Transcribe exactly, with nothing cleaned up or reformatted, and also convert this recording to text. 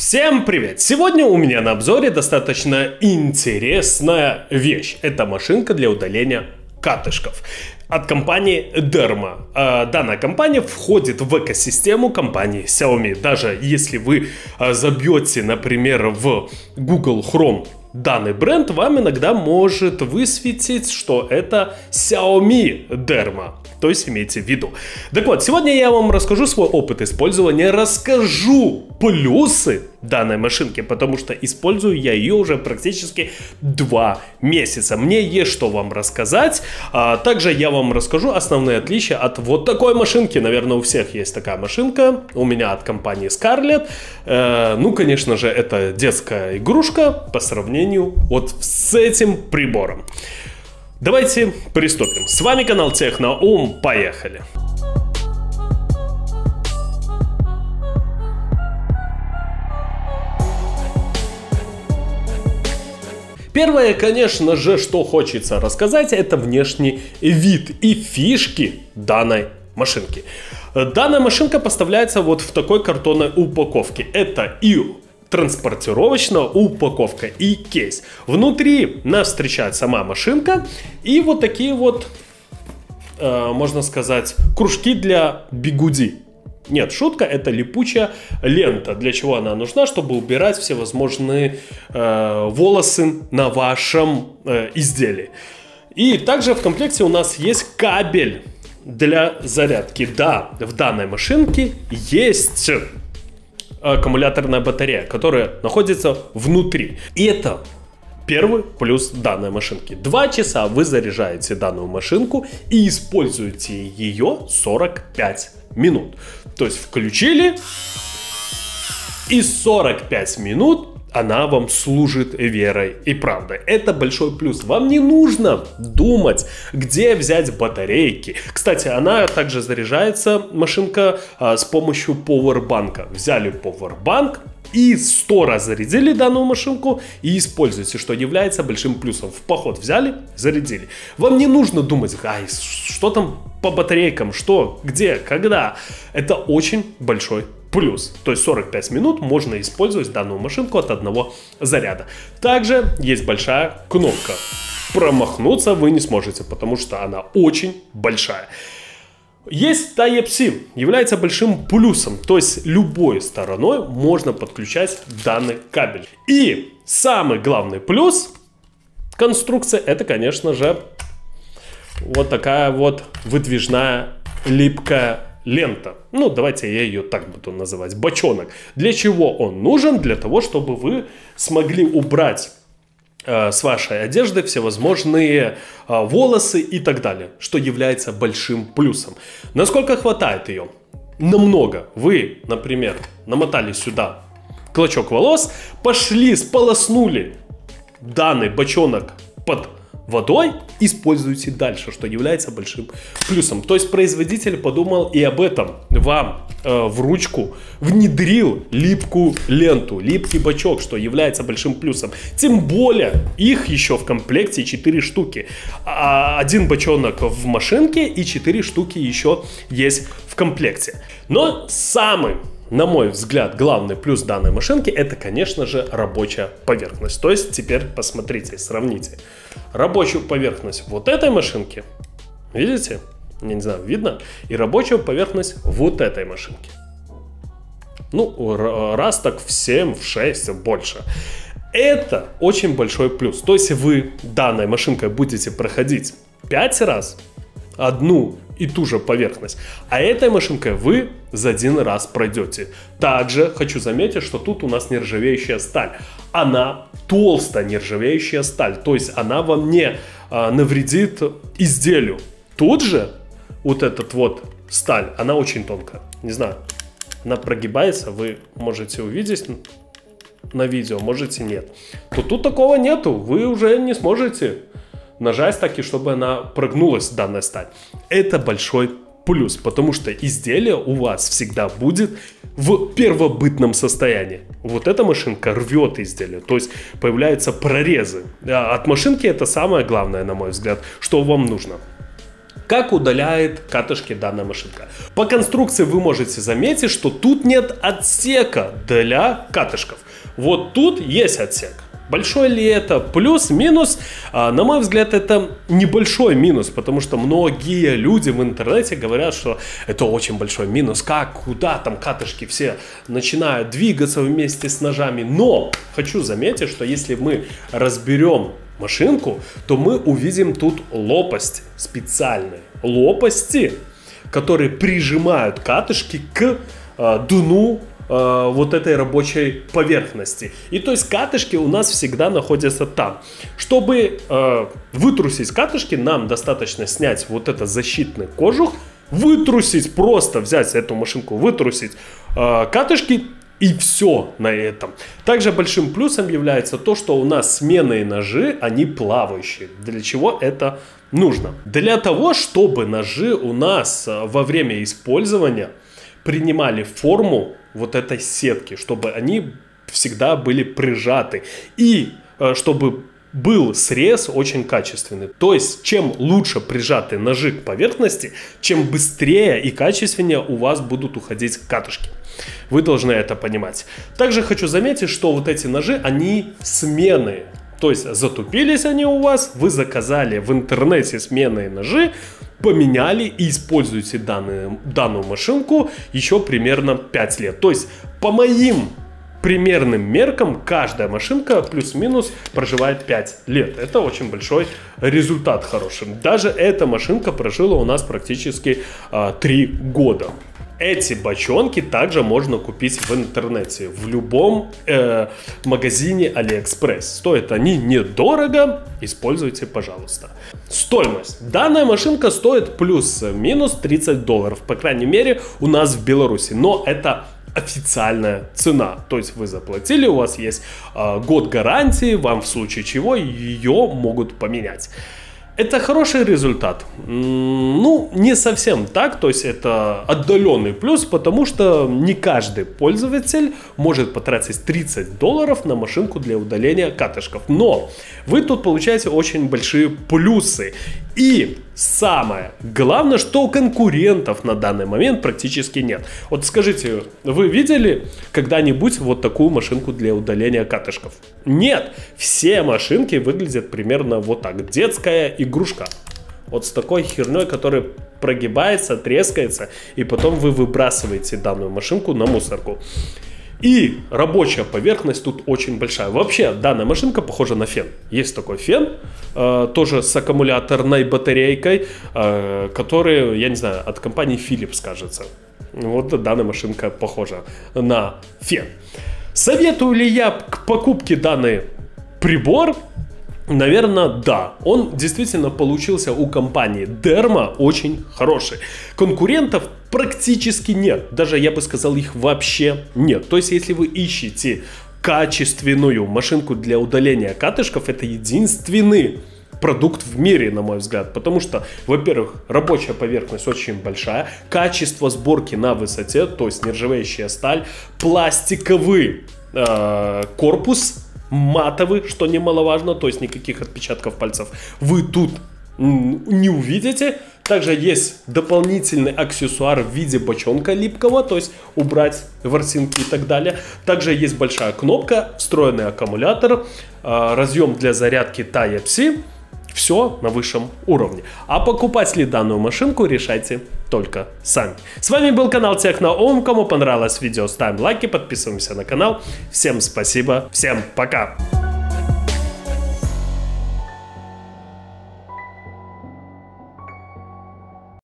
Всем привет! Сегодня у меня на обзоре достаточно интересная вещь. Это машинка для удаления катышков от компании Derma. Данная компания входит в экосистему компании Xiaomi. Даже если вы забьете, например, в Google Chrome данный бренд, вам иногда может высветить, что это Xiaomi Derma. То есть имейте в виду. Так вот, сегодня я вам расскажу свой опыт использования, расскажу плюсы данной машинки, потому что использую я ее уже практически два месяца. Мне есть что вам рассказать. А также я вам расскажу основные отличия от вот такой машинки. Наверное, у всех есть такая машинка. У меня от компании Scarlett. Э, ну, конечно же, это детская игрушка по сравнению вот с этим прибором. Давайте приступим. С вами канал Техноум. Поехали! Первое, конечно же, что хочется рассказать, это внешний вид и фишки данной машинки. Данная машинка поставляется вот в такой картонной упаковке. Это и транспортировочная упаковка и кейс. Внутри нас встречает сама машинка и вот такие вот, э, можно сказать, кружки для бигуди. Нет, шутка, это липучая лента. Для чего она нужна? Чтобы убирать всевозможные э, волосы на вашем э, изделии. И также в комплекте у нас есть кабель для зарядки. Да, в данной машинке есть аккумуляторная батарея, которая находится внутри. И это первый плюс данной машинки. Два часа вы заряжаете данную машинку и используете ее сорок пять минут. То есть включили, и сорок пять минут она вам служит верой и правдой. Это большой плюс. Вам не нужно думать, где взять батарейки. Кстати, она также заряжается, машинка, а, с помощью пауэрбанка. Взяли пауэрбанк и сто раз зарядили данную машинку и используйте, что является большим плюсом. В поход взяли, зарядили. Вам не нужно думать, ай, что там по батарейкам, что, где, когда. Это очень большой плюс. То есть сорок пять минут можно использовать данную машинку от одного заряда. Также есть большая кнопка. Промахнуться вы не сможете, потому что она очень большая. Есть Type-C, является большим плюсом, то есть любой стороной можно подключать данный кабель. И самый главный плюс конструкции, это, конечно же, вот такая вот выдвижная липкая лента. Ну, давайте я ее так буду называть, бочонок. Для чего он нужен? Для того, чтобы вы смогли убрать с вашей одежды всевозможные а, волосы и так далее, что является большим плюсом. Насколько хватает ее? Намного. Вы, например, намотали сюда клочок волос, пошли, сполоснули данный бочонок под водой, используйте дальше, что является большим плюсом. То есть производитель подумал и об этом. Вам э, в ручку внедрил липкую ленту, липкий бачок, что является большим плюсом. Тем более их еще в комплекте четыре штуки. А, один бочонок в машинке и четыре штуки еще есть в комплекте. Но самый, на мой взгляд, главный плюс данной машинки, это, конечно же, рабочая поверхность. То есть теперь посмотрите, сравните рабочую поверхность вот этой машинки, видите, я не знаю, видно, и рабочую поверхность вот этой машинки. Ну, раз так в семь, в шесть, больше. Это очень большой плюс. То есть вы данной машинкой будете проходить пять раз одну и ту же поверхность, а этой машинкой вы за один раз пройдете. Также хочу заметить, что тут у нас нержавеющая сталь. Она толстая нержавеющая сталь, то есть она вам не а, навредит изделию. Тут же вот этот вот сталь, она очень тонкая. Не знаю, она прогибается, вы можете увидеть на видео, можете нет. То тут такого нету, вы уже не сможете нажать таки, чтобы она прогнулась, данная сталь. Это большой плюс, потому что изделие у вас всегда будет в первобытном состоянии. Вот эта машинка рвет изделие, то есть появляются прорезы. От машинки это самое главное, на мой взгляд, что вам нужно. Как удаляет катышки данная машинка? По конструкции вы можете заметить, что тут нет отсека для катышков. Вот тут есть отсек. Большой ли это плюс, минус? А, на мой взгляд, это небольшой минус, потому что многие люди в интернете говорят, что это очень большой минус. Как, куда там катышки все начинают двигаться вместе с ножами. Но хочу заметить, что если мы разберем машинку, то мы увидим тут лопасти, специальные лопасти, которые прижимают катышки к э, дну э, вот этой рабочей поверхности. И то есть катышки у нас всегда находятся там. Чтобы э, вытрусить катышки, нам достаточно снять вот этот защитный кожух, вытрусить, просто взять эту машинку, вытрусить э, катышки. И все на этом. Также большим плюсом является то, что у нас сменные ножи, они плавающие. Для чего это нужно? Для того, чтобы ножи у нас во время использования принимали форму вот этой сетки, чтобы они всегда были прижаты. И чтобы был срез очень качественный. То есть, чем лучше прижаты ножи к поверхности, чем быстрее и качественнее у вас будут уходить катышки. Вы должны это понимать. Также хочу заметить, что вот эти ножи, они сменные. То есть, затупились они у вас, вы заказали в интернете сменные ножи, поменяли и используете данную, данную машинку еще примерно пять лет. То есть, по моим примерным меркам, каждая машинка плюс-минус проживает пять лет. Это очень большой результат хороший. Даже эта машинка прожила у нас практически а, три года. Эти бочонки также можно купить в интернете, в любом э, магазине AliExpress. Стоят они недорого, используйте, пожалуйста. Стоимость. Данная машинка стоит плюс-минус тридцать долларов, по крайней мере у нас в Беларуси. Но это официальная цена. То есть вы заплатили, у вас есть э, год гарантии, вам в случае чего ее могут поменять. Это хороший результат. Ну, не совсем так, то есть это отдаленный плюс, потому что не каждый пользователь может потратить тридцать долларов на машинку для удаления катышков. Но вы тут получаете очень большие плюсы. И самое главное, что конкурентов на данный момент практически нет. Вот скажите, вы видели когда-нибудь вот такую машинку для удаления катышков? Нет, все машинки выглядят примерно вот так. Детская игрушка. Вот с такой херней, которая прогибается, трескается, и потом вы выбрасываете данную машинку на мусорку. И рабочая поверхность тут очень большая. Вообще, данная машинка похожа на фен. Есть такой фен, э, тоже с аккумуляторной батарейкой, э, который, я не знаю, от компании Philips, кажется. Вот данная машинка похожа на фен. Советую ли я к покупке данный прибор? Наверное, да. Он действительно получился у компании Derma очень хороший. Конкурентов практически нет. Даже я бы сказал, их вообще нет. То есть, если вы ищете качественную машинку для удаления катышков, это единственный продукт в мире, на мой взгляд. Потому что, во-первых, рабочая поверхность очень большая, качество сборки на высоте, то есть нержавеющая сталь, пластиковый э, корпус, матовый, что немаловажно, то есть никаких отпечатков пальцев вы тут не увидите. Также есть дополнительный аксессуар в виде бочонка липкого, то есть убрать ворсинки и так далее. Также есть большая кнопка, встроенный аккумулятор, разъем для зарядки тайп си. Все на высшем уровне. А покупать ли данную машинку, решайте только сами. С вами был канал Техноум. Кому понравилось видео, ставим лайки, подписываемся на канал. Всем спасибо, всем пока.